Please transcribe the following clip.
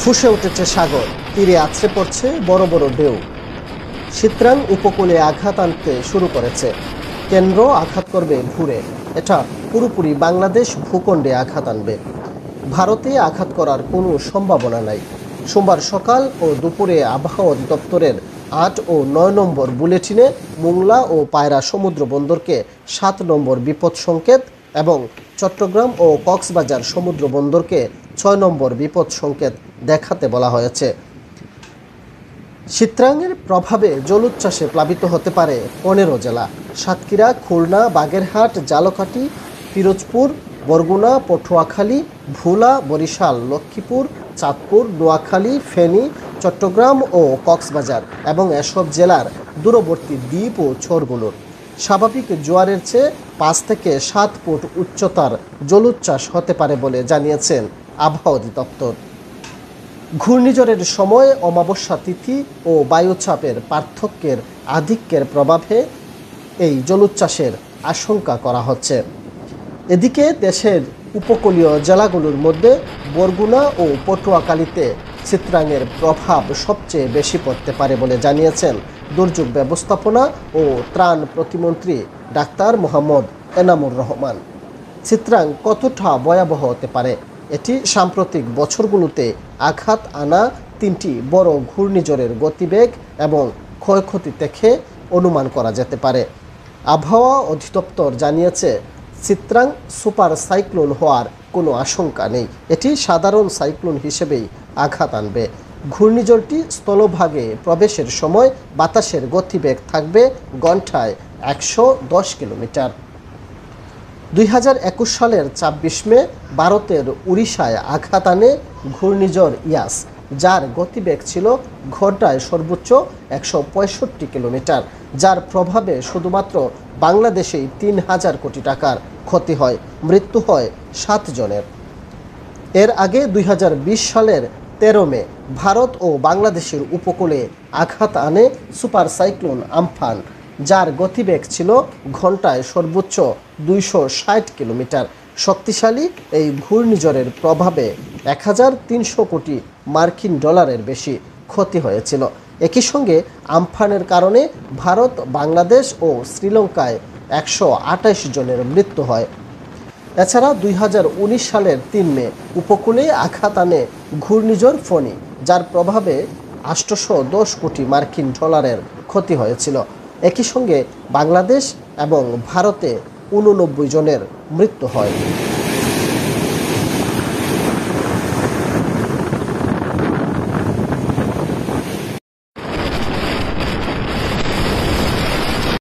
ফুঁসে উঠেছে সাগর, তীরে আছড়ে পড়ছে বড় বড় ঢেউ। চিত্রাং উপকূলে আঘাত আনতে শুরু করেছে। কেন্দ্র আঘাত করবে ভুরে। এটা পুরোপুরি বাংলাদেশ ভূখণ্ডে আঘাত আনবে। ভারতে আঘাত করার কোনো সম্ভাবনা নাই। সোমবার সকাল ও দুপুরে আবহাওয়া অধিদপ্তরের ৮ ও ৯ নম্বর বুলেটিনে মোংলা ও পায়রা সমুদ্র বন্দরকে ৭ নম্বর বিপদ সংকেত এবং চট্টগ্রাম ও কক্সবাজার সমুদ্র বন্দরকে ৬ নম্বর বিপদ সংকেত দেখাতে বলা হয়েছে। চিত্রাঙ্গের প্রভাবে জলোচ্ছ্বাসে প্লাবিত হতে পারে ১৫ জেলা। সাতক্ষীরা, খুলনা, বাগেরহাট, ঝালকাঠি, পিরোজপুর, বরগুনা, পটুয়াখালী, ভোলা, বরিশাল, লক্ষ্মীপুর, চাঁদপুর, নোয়াখালী, ফেনী, চট্টগ্রাম ও কক্সবাজার এবং এসব জেলার দূরবর্তী দ্বীপ ও চরগুলোর স্বাভাবিক জোয়ারের চেয়ে ৫ থেকে ৭ ফুট উচ্চতার জলোচ্ছ্বাস হতে পারে বলে জানিয়েছেন আবহাওয়া অধিদপ্তর। ঘূর্ণিঝড়ের সময় অমাবস্যা তিথি ও বায়ুচাপের পার্থক্যের আধিক্যের প্রভাবে এই জলোচ্ছ্বাসের আশঙ্কা করা হচ্ছে। এদিকে দেশের উপকূলীয় জেলাগুলোর মধ্যে বরগুনা ও পটুয়াখালীতে চিত্রাঙ্গের প্রভাব সবচেয়ে বেশি পড়তে পারে বলে জানিয়েছেন দুর্যোগ ব্যবস্থাপনা ও ত্রাণ প্রতিমন্ত্রী ডাক্তার মোহাম্মদ এনামুর রহমান। চিত্রাং কতটা ভয়াবহ হতে পারে? এটি সাম্প্রতিক বছরগুলোতে আঘাত আনা ৩টি বড় ঘূর্ণিঝড়ের গতিবেগ এবং ক্ষয়ক্ষতি দেখে অনুমান করা যেতে পারে। আবহাওয়া অধিদপ্তর জানিয়েছে, চিত্রাং সুপার সাইক্লোন হওয়ার কোনো আশঙ্কা নেই। এটি সাধারণ সাইক্লোন হিসেবেই আঘাত আনবে। ঘূর্ণিঝড়টি স্থলভাগে প্রবেশের সময় বাতাসের গতিবেগ থাকবে ঘন্টায় ১১০ কিলোমিটার। ২০২১ সালের ২৬ মে ভারতের উড়িষ্যায় আঘাত আনে ঘূর্ণিঝড় ইয়াস, যার গতিবেগ ছিল ঘন্টায় সর্বোচ্চ ১৬৫ কিলোমিটার। যার প্রভাবে শুধুমাত্র বাংলাদেশেই ৩,০০০ কোটি টাকার ক্ষতি হয়, মৃত্যু হয় ৭ জনের। এর আগে ২০২০ সালের ১৩ মে ভারত ও বাংলাদেশের উপকূলে আঘাত আনে সুপার সাইক্লোন আম্ফান, যার গতিবেগ ছিল ঘন্টায় সর্বোচ্চ ২৬০ কিলোমিটার। শক্তিশালী এই ঘূর্ণিঝড়ের প্রভাবে ১৩০০ কোটি মার্কিন ডলারের বেশি ক্ষতি হয়েছিল। একই সঙ্গে আম্ফানের কারণে ভারত, বাংলাদেশ ও শ্রীলঙ্কায় ১২৮ জনের মৃত্যু হয়। এছাড়া ২০১৯ সালের ৩ মে উপকূলে আঘাত আনে ঘূর্ণিঝড় ফণী, যার প্রভাবে ৮১০ কোটি মার্কিন ডলারের ক্ষতি হয়েছিল। একই সঙ্গে বাংলাদেশ এবং ভারতে ৮৯ জনের মৃত্যু হয়।